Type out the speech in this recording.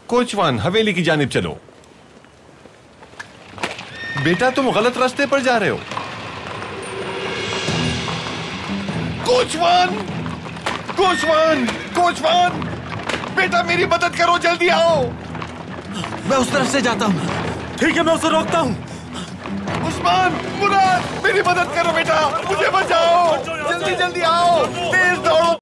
कोचवान, हवेली की जानिब चलो। बेटा, तुम गलत रास्ते पर जा रहे हो। कोचवान, कोचवान, कोचवान, बेटा मेरी मदद करो, जल्दी आओ। मैं उस तरफ से जाता हूँ। ठीक है, मैं उसे रोकता हूँ। उस्मान, मुराद, मेरी मदद करो बेटा, मुझे बचाओ, जल्दी जल्दी आओ, तेज दौड़ो।